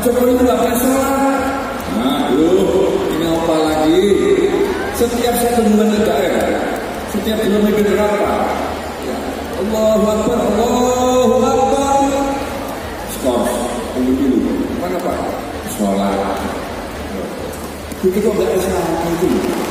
Jokowi itu nggak pernah sholat. Aduh, ini apa lagi? Setiap satu bulan negara, setiap bulan berapa? Allahu Akbar, Allahu Akbar. Skor, tunggu dulu. Mana Pak? Sholat. Itu kok nggak ada sholat itu?